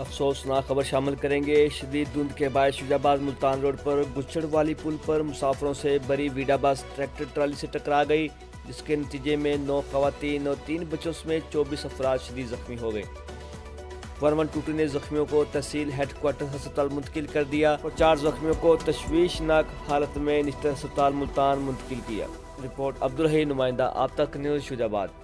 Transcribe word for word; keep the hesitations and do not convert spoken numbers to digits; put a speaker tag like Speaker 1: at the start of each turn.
Speaker 1: अफसोसनाक खबर शामिल करेंगे। शदीद धुंध के बाद शुजाबाद मुल्तान रोड पर गुच्छड़ वाली पुल पर मुसाफिरों से भरी वीडा बस ट्रैक्टर ट्राली से टकरा गई, जिसके नतीजे में नौ खवातीन और तीन बच्चों समेत चौबीस अफराद शदीद जख्मी हो गए। वन वन टू टू ने जख्मियों को तहसील हेडक्वार्टर अस्पताल मुंतकिल कर दिया और चार जख्मियों को तशवीशनाक हालत में निश्चित अस्पताल मुल्तान मुंतकिल किया। रिपोर्ट अब्दुल हई, नुमाइंदा आप तक न्यूज़ शुजाबाद।